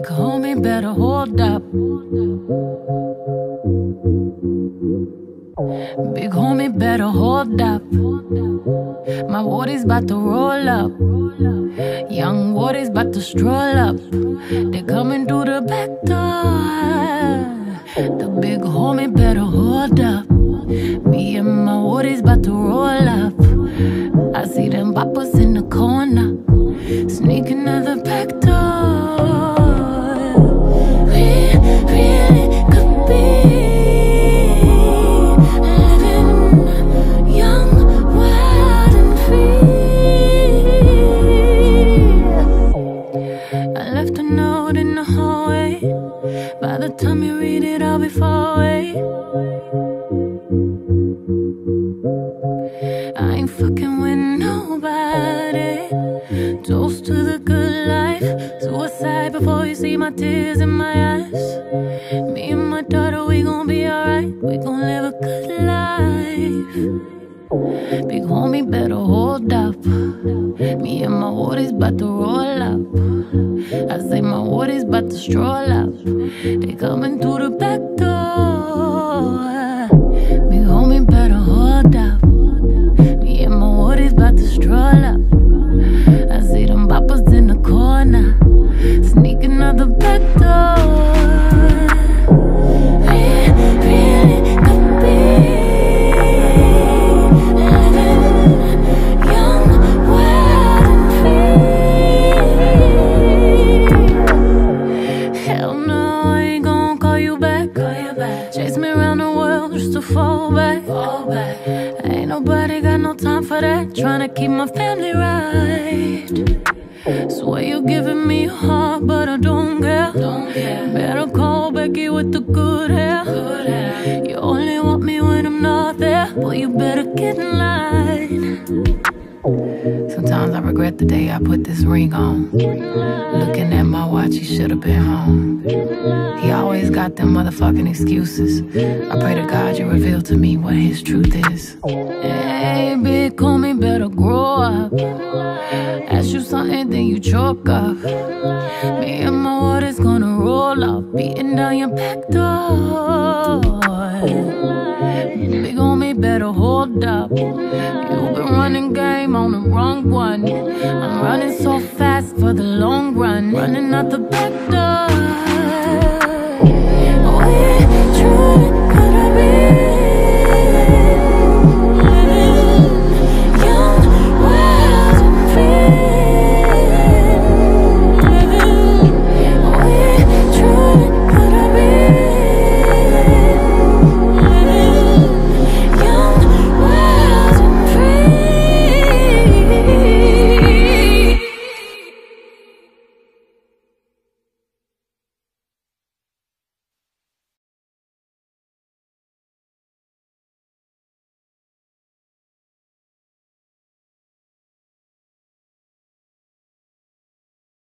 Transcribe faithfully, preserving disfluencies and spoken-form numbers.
Big homie, better hold up. Big homie, better hold up. My Wardy's about to roll up. Young Wardy's about to stroll up. They're coming through the back door. The big homie better hold up. Me and my Wardy's about to roll up. I see them boppers in the corner, sneaking out the back door. We really could be living young, wild and free. I left a note in the hallway. By the time you read it, I'll be far away. I ain't fucking with nobody. Toast to the good life. Suicide before you see my tears in my eyes. Me and my daughter, we gon' be alright. We gon' live a good life. Big homie better hold up. Me and my Wardy's about to roll up. I say my Wardy's about to stroll up. They coming through the back door. Big homie better hold up. Me and my Wardy's about to stroll up. I see them boppers in the corner, sneaking out the back door. We really could be living young, wild and free. Hell no, I ain't gon' call you back. Call you back. Chase me around the world just to fall back. Fall back. Ain't nobody got no time for that. Tryna keep my family right. Swear you're giving me your heart, but I don't care. Don't care. Better call Becky with the good hair. Good hair. You only want me when I'm not there. Boy, you better get in line. Sometimes I regret the day I put this ring on. Looking at my watch, he should've been home. He always got them motherfucking excuses. I pray to God you reveal to me what his truth is. Hey, big homie, better grow up. Ask you something, then you choke up. Me and my Wardy's gonna roll up, beating down your back door. Big homie, better hold up. You've been running game on the wrong one. I'm running so fast for the long run, running out the back door.